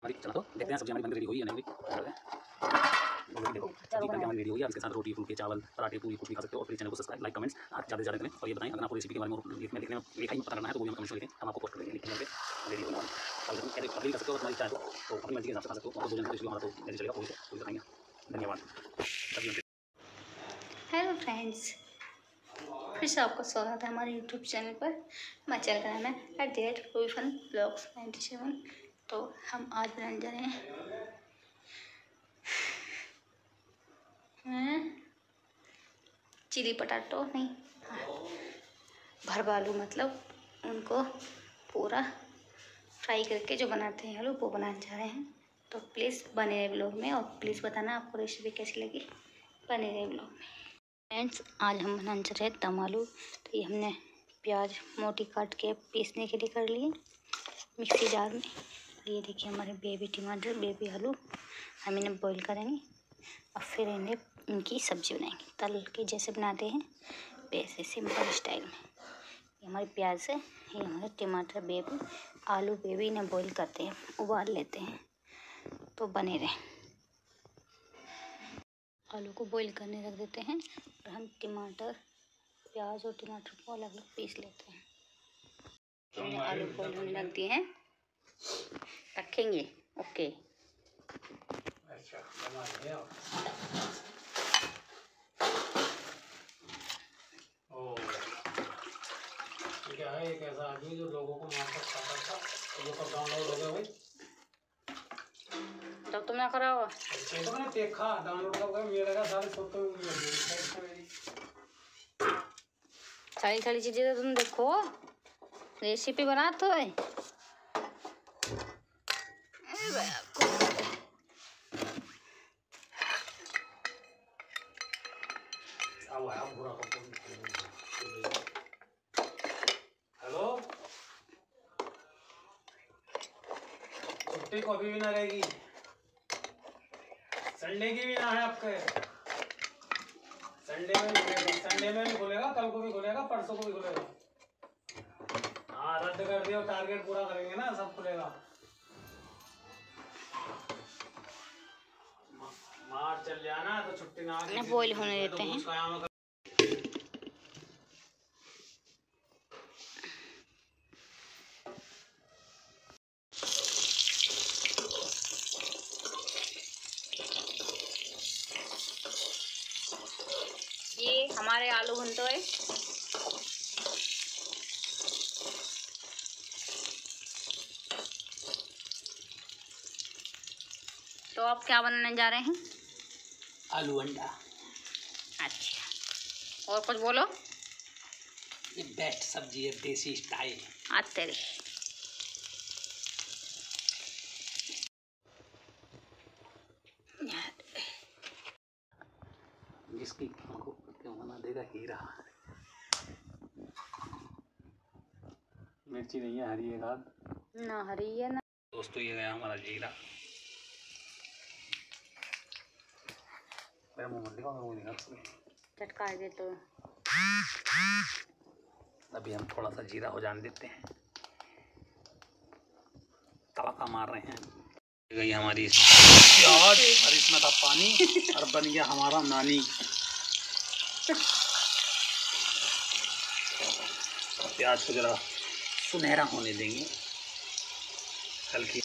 चला तो देखते हैं सब्जी हमारी बन रेडी हुई है नहीं हुई। देखो सब्जी बनके हमारी रेडी हुई है। इसके साथ रोटी फुलके चावल पराठे पूरी कुछ भी खा सकते हो। और प्लीज चैनल को सब्सक्राइब लाइक कमेंट्स ज़्यादा से ज़्यादा करें और ये बताएं अगर आपको रेसिपी के बारे में लिखने में पता करना है तो वो भी कमेंट्स में लिखें, हम आपको पोस्ट करेंगे लिखने में रेडी होना और कभी कर सकते हो। तुम्हारी चाहे तो अपनी मर्जी के हिसाब से खा सकते हो। और भोजन हमारा तो रेडी चलेगा कोई बताएंगे। धन्यवाद। हेलो फ्रेंड्स, फिर से आपका स्वागत है हमारे यूट्यूब चैनल पर। हमारे चैनल का नाम है @रूबीफन ब्लॉग्स 97। तो हम आज बनाने जा रहे हैं चिली पटाटो नहीं भरवा आलू, मतलब उनको पूरा फ्राई करके जो बनाते हैं आलू वो बनाने जा रहे हैं। तो प्लीज़ बने रहे ब्लॉग में और प्लीज़ बताना आपको रेसिपी कैसी लगी, बने रहे ब्लॉग में। फ्रेंड्स, आज हम बनाने जा रहे हैं दम आलू। तो ये हमने प्याज मोटी काट के पीसने के लिए कर लिए मिक्सी जार में। ये देखिए हमारे बेबी टमाटर बेबी आलू हम इन्हें बॉईल करेंगे और फिर इन्हें इनकी सब्ज़ी बनाएंगे तल के जैसे बनाते हैं वैसे सिंपल स्टाइल में। ये हमारी प्याज है, ये हमारे टमाटर बेबी आलू बेबी इन्हें बॉईल करते हैं, उबाल लेते हैं। तो बने रहे, आलू को बॉईल करने रख देते हैं और हम टमाटर प्याज और टमाटर को अलग अलग पीस लेते हैं। हमने आलू बॉईल होने रख दिए हैं, रखेंगे। ओके अच्छा क्या है एक ऐसा आदमी जो लोगों को मार कर खाता था, वो कब डाउनलोड हो गया भाई? तब तुमने करा होगा तो मैंने देखा डाउनलोड कब गया मेरे का सारे फोटो मेरी सारी चीज़ें तो तुम देखो, रेसिपी बना तो है। हेलो, छुट्टी कभी भी ना रहेगी, संडे की भी ना है आपके। संडे में भी खुलेगा, कल को भी खुलेगा, परसों को भी खुलेगा। हाँ रद्द कर दियो, टारगेट पूरा करेंगे ना, सब खुलेगा। मार्च चल जाना तो छुट्टी ना बॉईल होने देते हैं। ये हमारे आलू भुनते हुए तो आप क्या बनाने जा रहे हैं? आलू अंडा। अच्छा, और कुछ बोलो। ये बेस्ट सब्जी है, देसी स्टाइल। आते रहे। जिसकी आंखों क्यों बना देगा हीरा। मिर्ची नहीं है, हरी है ना हरी है ना। दोस्तों ये गया हमारा जीरा। मेरा मुंह मंडी का चटका दे तो अभी हम थोड़ा सा जीरा हो जाने देते हैं, तड़का मार रहे हैं। गई हमारी प्याज और इसमें था पानी और बन गया हमारा नानी। प्याज को जरा सुनहरा होने देंगे हल्की।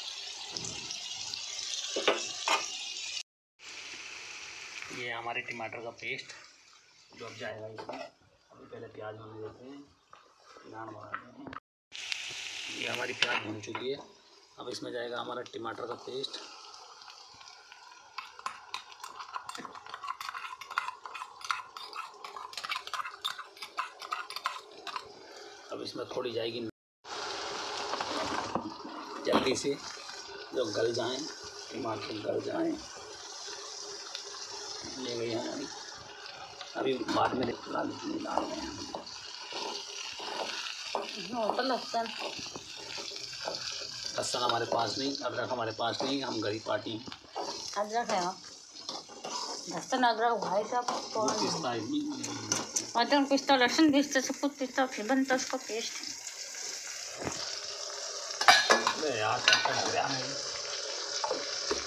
ये हमारे टमाटर का पेस्ट जो अब जाएगा इसमें। अभी पहले प्याज होने देते हैं, नान बनाते हैं। ये हमारी प्याज भून चुकी है, अब इसमें जाएगा हमारा टमाटर का पेस्ट। अब इसमें थोड़ी जाएगी, जल्दी से जो गल जाएं, टमाटर गल जाएं। ले गई हमारी, अभी बाद में डाल रहे हैं। लहसुन हमारे पास नहीं, अदरक हमारे पास नहीं, हम गरीब पार्टी हैं। अदरक है, लहसुन अदरक भाई साहब अदरक पिस्ता लहसुन पिस्ता सब कुछ पिस्ता फिर बनता उसका पेस्ट। यार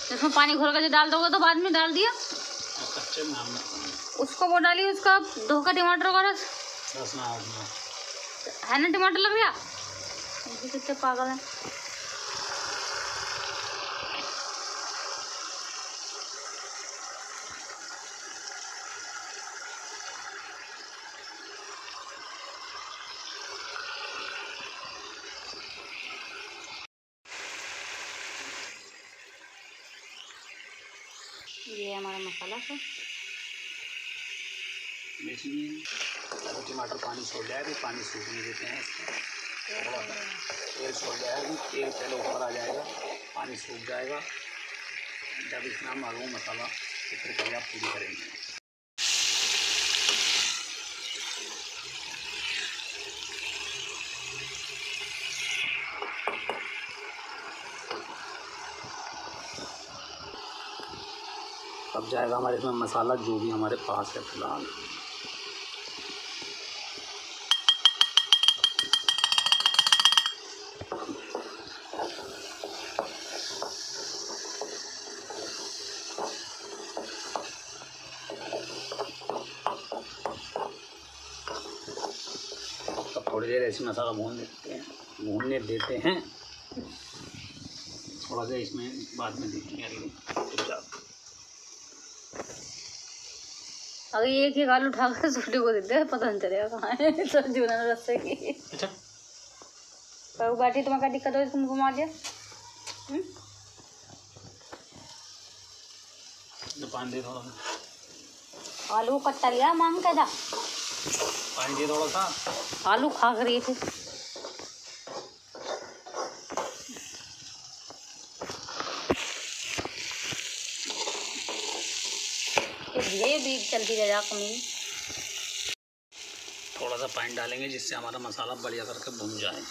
इसमें पानी घोल कर जो डाल दोगे तो बाद में डाल दिया कच्चे में हमने उसको, वो डालिए उसका धोखा टमाटर का रस है ना, टमाटर लग गया। कितने पागल है। ये हमारा मसाला है। तो टमाटर पानी छोड़ जाएगा, पानी सूखने देते हैं इसको। थोड़ा सा तेल छोड़ जाएगा, तेल पहले ऊपर आ जाएगा, पानी सूख जाएगा। जब इसमें हम आलू मसाला की प्रक्रिया पूरी करेंगे। अब जाएगा हमारे इसमें मसाला जो भी हमारे पास है फिलहाल। अब थोड़ी देर ऐसे मसाला भूनने देते हैं। थोड़ा सा इसमें बाद में देखेंगे। अगर एक ही आलू उठाकर छोटे को देते हैं, पता नहीं चलेगा कहाँ है सब्जी बनाने रस्ते की। अच्छा पर बाटी तुम्हें क्या दिक्कत हो, इसको मुँह मार दिया। पानी दे थोड़ा सा। आलू कट्टा लिया मांग के था, पानी दे थोड़ा सा। आलू खा कर रही थी। ये भी चलती रह कमी। थोड़ा सा पानी डालेंगे जिससे हमारा मसाला बढ़िया करके भून जाए।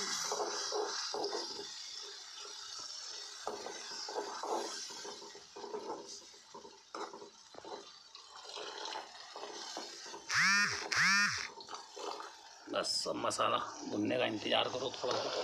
बस सब मसाला भुनने का इंतज़ार करो थोड़ा सा।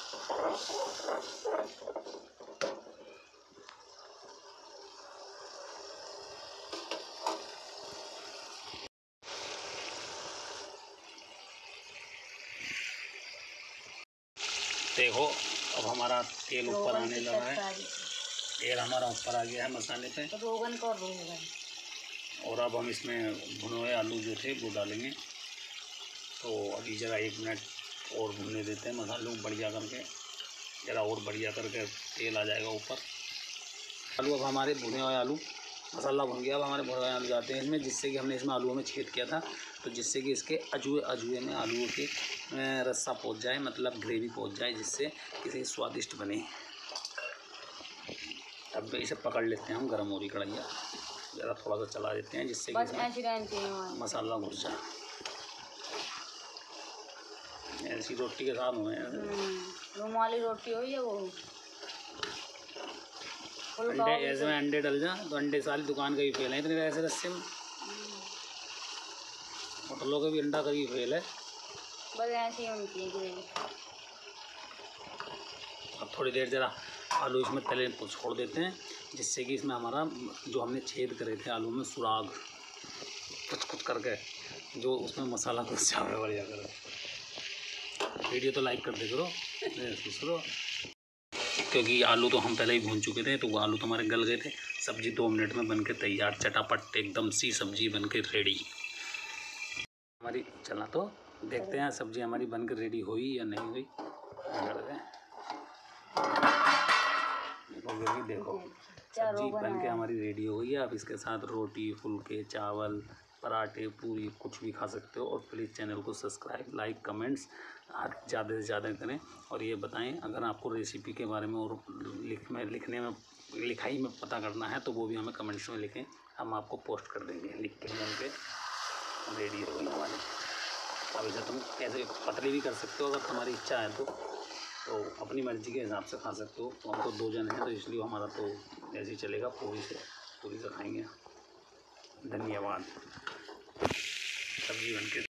देखो अब हमारा तेल ऊपर आने लगा है। तेल हमारा ऊपर आ गया है मसाले पे। रोगन का रोगन। और अब हम इसमें भुने हुए आलू जो थे वो डालेंगे। तो अभी ज़रा 1 मिनट और भुनने देते हैं मसालों को बढ़िया करके। ज़रा और बढ़िया करके तेल आ जाएगा ऊपर। आलू अब हमारे भुने हुए आलू, मसाला भुन गया। अब हमारे भुने हुए आलू जाते हैं इसमें, जिससे कि हमने इसमें आलूओं में छेद किया था, तो जिससे कि इसके अजूए में आलूओं के रस्सा पहुंच जाए, मतलब ग्रेवी पहुंच जाए, जिससे किसी स्वादिष्ट बने। अब इसे पकड़ लेते हैं हम, गर्म हो रही कढ़ाइयाँ, ज़रा थोड़ा सा चला देते हैं जिससे कि मसाला घुस जाए। ऐसी रोटी के साथ हुए रुमाली रोटी हो या वो अंडे, ऐसे में अंडे डल जाए तो अंडे सारी दुकान का भी फेल है इतने ऐसे रस्से में। होटलों का भी अंडा कभी फेल है। बस ऐसे ही बनती है ग्रेवी। अब थोड़ी देर ज़रा आलू इसमें तले छोड़ देते हैं, जिससे कि इसमें हमारा जो हमने छेद करे थे आलू में सुराग कुछ करके, जो उसमें मसाला घुस जाए बढ़िया करो। वीडियो तो लाइक कर दे करो दूसरों, क्योंकि आलू तो हम पहले ही भून चुके थे, तो वो आलू तो हमारे गल गए थे। सब्जी 2 मिनट में बनके तैयार, चटापट एकदम सी सब्जी बनके रेडी हमारी। चला तो देखते हैं सब्जी हमारी बनकर रेडी हुई या नहीं हुई। देखो सब्जी बनके हमारी रेडी हो गई है। अब इसके साथ रोटी, फुलके, चावल, पराठे, पूरी कुछ भी खा सकते हो। और प्लीज़ चैनल को सब्सक्राइब, लाइक, कमेंट्स ज़्यादा से ज़्यादा करें। और ये बताएं अगर आपको रेसिपी के बारे में और लिखाई में पता करना है तो वो भी हमें कमेंट्स में लिखें, हम आपको पोस्ट कर देंगे लिख के। उन पर रेडी हो गई हमारी। अब इसे तुम कैसे पतली भी कर सकते हो अगर तुम्हारी इच्छा है तो अपनी मर्ज़ी के हिसाब से खा सकते हो। तो हम तो 2 जन हैं, तो इसलिए हमारा तो ऐसे ही चलेगा, पूरी से खाएंगे। धन्यवाद। सब्जी बनके